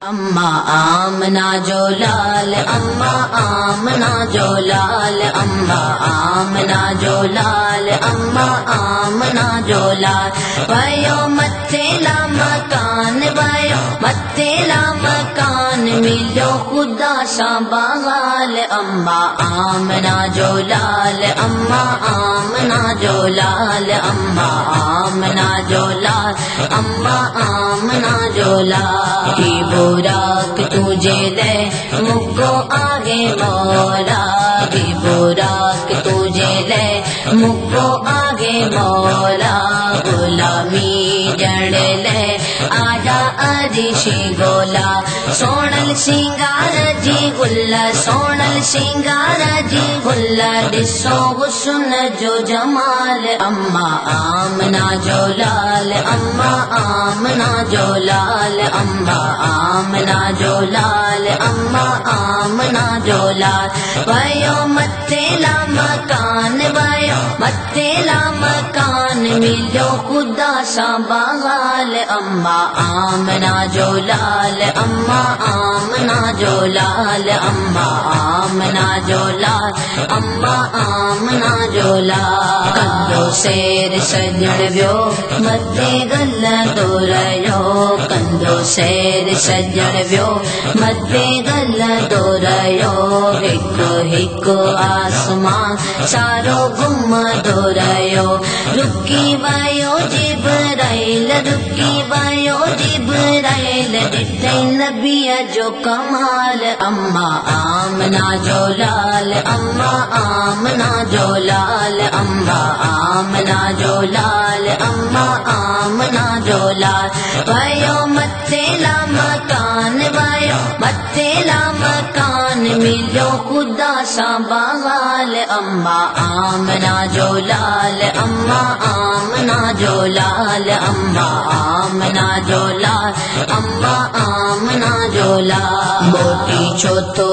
اما آمنہ جو لال، اما آمنہ جو لال، اما آمنہ جو لال، اما آمنہ جو لال، ویو متیلا مکان، ویو متیلا مکان، ملو خدا سا بغال، اما آمنہ جو لال، اما آمنہ جو لال، اما آمنہ جو لال، اما آمنہ جو لال، کی براق تجھے دے مکو آگے مولا، کی براق تجھے دے مکو آگے مولا، غلامی جڑ لے آجا عرشی گولا، سونل سنگار جی گلا، سونل سنگار جی گلا، ڈسو حسن جو جمال، اما آمنہ جو لال، اما آمنہ جو لال، اما آمنہ جو لال، اما آمنہ جو لال، ویو متیلا مکان، ویو متیلا مکان، ملو خدا سا بغال، اما آمنہ جو لال، اما آمنہ جو لال، اما آمنہ جو لال، اما آمنہ جو لال، کندو سیر سجڑ ویو مدے گل دوريو، کندو سیر سجڑ ویو مدے گل دوريو، ہکو ہکو آسمان سارو گم دوريو، رکی وایو جبرائیل، رکی وایو جبرائیل، ڈٹھے نبی جو کمال، اما آمنہ جو لال، اما آمنہ جو لال، اما آمنہ جو لال، اما آمنہ جو لال، ویو متیلا مکان، ویو متیلا مکان، ملو خدا سا بغال، اما آمنہ جو لال، اما آمنہ جو لال، اما آمنہ جو لال، اما آمنہ جو لال، موٹی چھوتو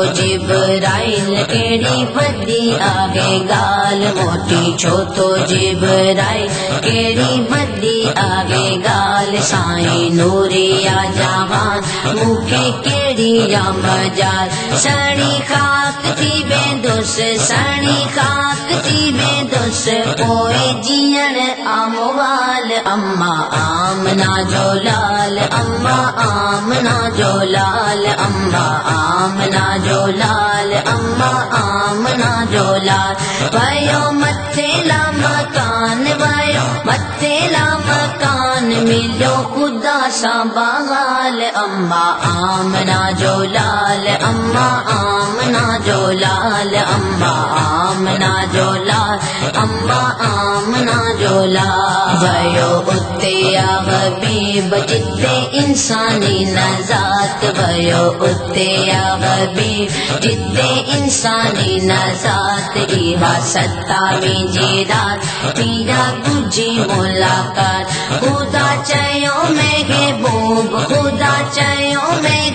جبرائیل کیڑی بڑی آگے گال، موٹی چھوتو جبرائیل کیڑی بڑی آگے گال، سائیں نوریا جہان موکے کیڑی یا مجال، سڑی خاک تھی بے دوس، سڑی خاک تھی بے دوس، کوئی جین آموال، اما آمنہ جو لال، اما آمنہ جو لال، اما آمنہ جو لال، اما آمنہ جو لال، ویو متیلا مکان، ویو متیلا مکان، ملو خدا سا بغال، اما آمنہ جو لال، اما آمنہ جو لال، اما آمنہ جو لال، اما آمنہ جو لال، ویو اتے حبیب جتے انسانی نذات، ویو اتے حبیب جتے انسانی نذات، ایہا ستاویں جی رات تیرا تجھی ملاقات، خدا چاہیو محبوب، خدا چاہیو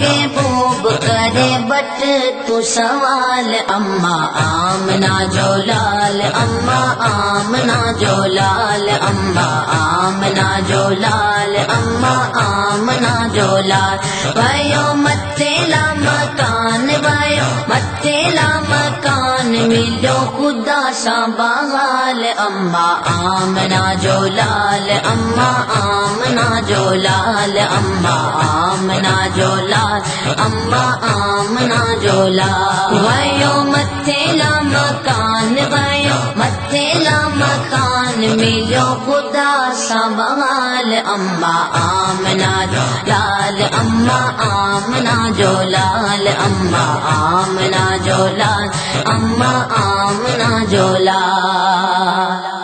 محبوب، کرے بٹ تو سوال، اما آمنہ جو لال، اما آمنہ جو لال، اما آمنہ جو لال، اما آمنہ جو لال، ویو متیلا مکان، ویو متیلا مکان، ملو خدا سا بغال، اما آمنہ جو لال، اما آمنہ جو لال، اما آمنہ جو لال، اما آمنہ جو لال، ویو متیلا مکان، ویو متیلا مکان، ملو خدا سا بغال، اما آمنہ جو لال، اما آمنہ جو لال، اما آمنہ جو لال، اما آمنہ جو لال۔